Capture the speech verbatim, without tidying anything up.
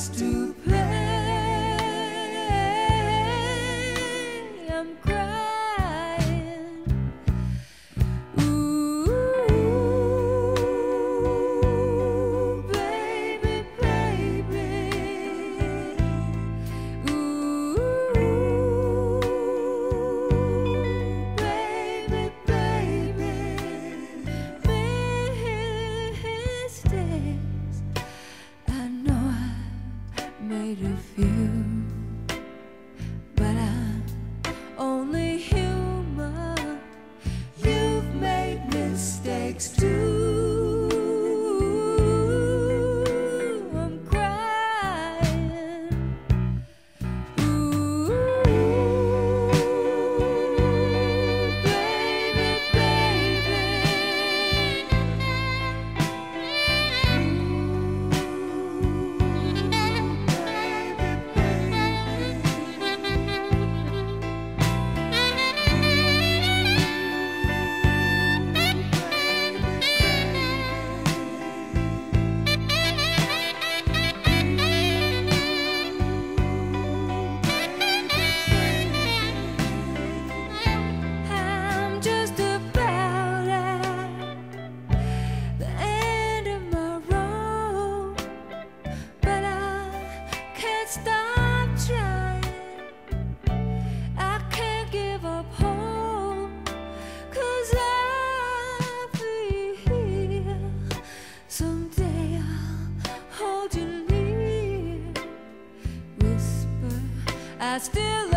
just to play. I'm crying. Ooh, baby, baby. Ooh, baby, baby. Mistakes, I know I made a few, but I'm only human. You've made mistakes too. I'm crying. Ooh, baby, baby. I'm just about at the end of my road, but I can't stop trying. I can't give up hope, 'cause I feel someday I'll hold you near, whisper I still